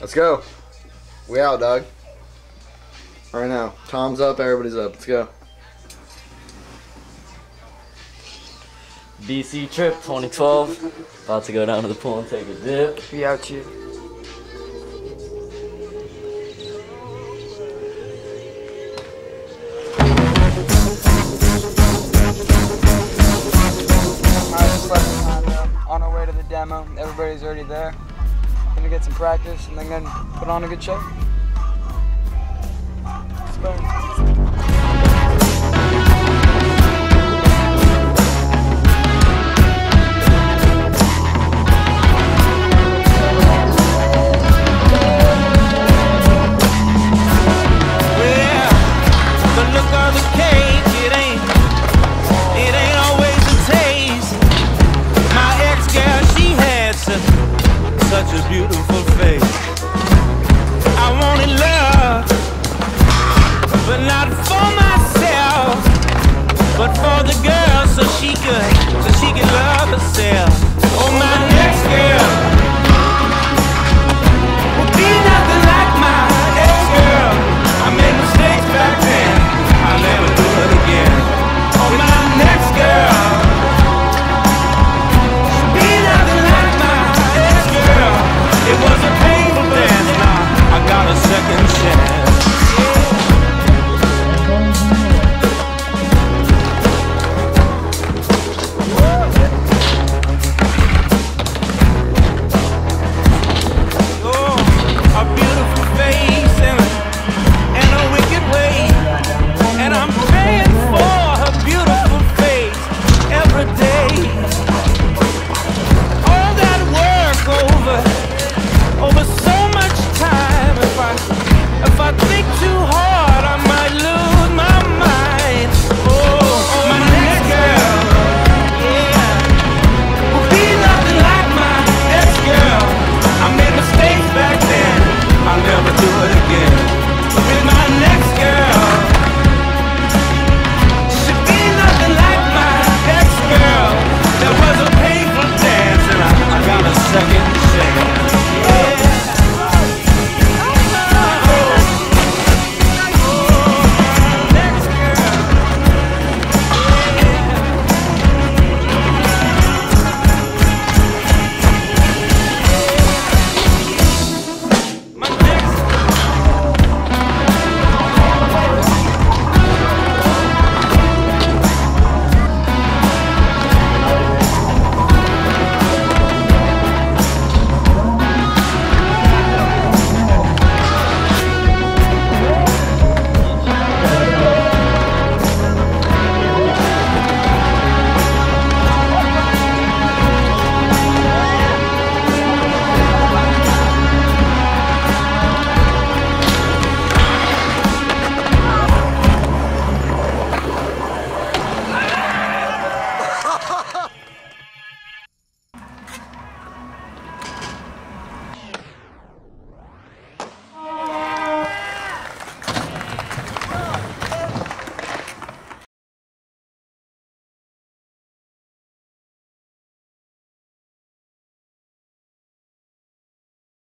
Let's go. We out, dog. Right now. Tom's up, everybody's up. Let's go. BC trip 2012. About to go down to the pool and take a dip. We out here. On our way to the demo. Everybody's already there. Gonna get some practice and then gonna put on a good show. Let's go.